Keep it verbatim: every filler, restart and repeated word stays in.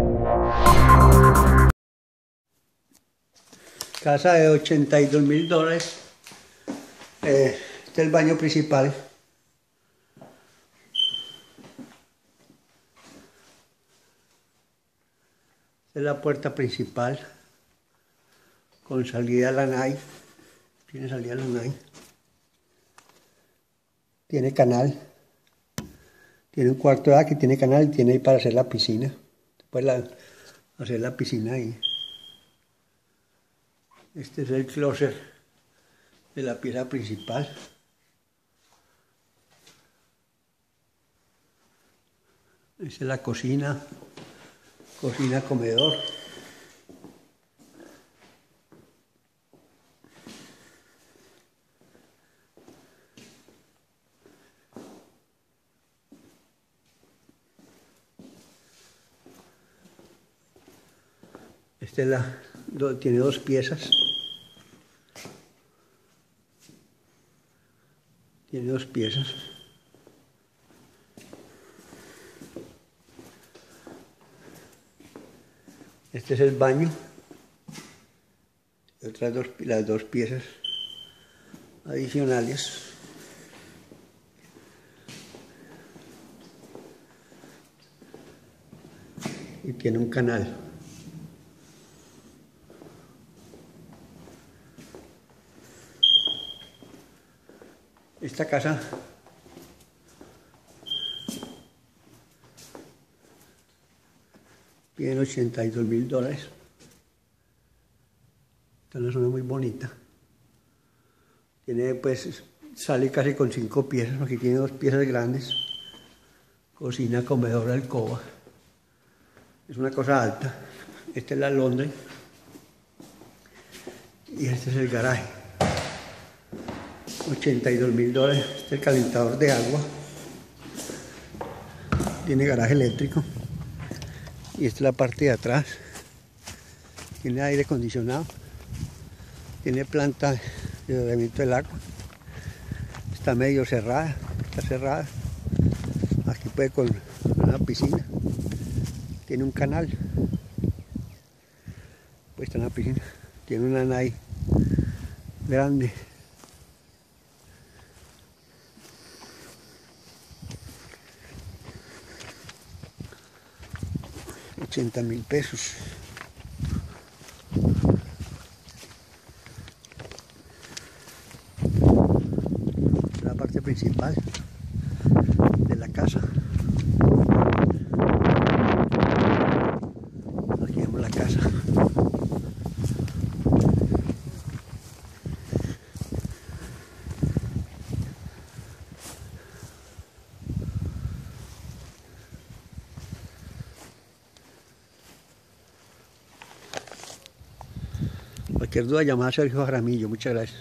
Casa de ochenta y dos mil dólares. Eh, este es el baño principal. Esta es la puerta principal con salida a la Lanai. Tiene salida a la Lanai. Tiene canal. Tiene un cuarto de aquí, tiene canal y tiene ahí para hacer la piscina. Puedes la, hacer la piscina ahí. Este es el closet de la pieza principal. Esta es la cocina, cocina comedor. Esta es la, do, tiene dos piezas. Tiene dos piezas. Este es el baño. Y otras dos, las dos piezas adicionales. Y tiene un canal. Esta casa tiene ochenta y dos mil dólares. Está en una zona muy bonita. Tiene, pues, sale casi con cinco piezas. Aquí tiene dos piezas grandes. Cocina, comedor, alcoba. Es una cosa alta. Esta es la Londres. Y este es el garaje. ochenta y dos mil dólares. Este es el calentador de agua. Tiene garaje eléctrico. Y esta es la parte de atrás. Tiene aire acondicionado. Tiene planta de tratamiento del agua. Está medio cerrada. Está cerrada. Aquí puede con una piscina. Tiene un canal. Pues está en la piscina. Tiene una nai grande. ochenta mil pesos. La parte principal de la casa. Aquí vemos la casa. Cualquier duda, llamada a Sergio Jaramillo. Muchas gracias.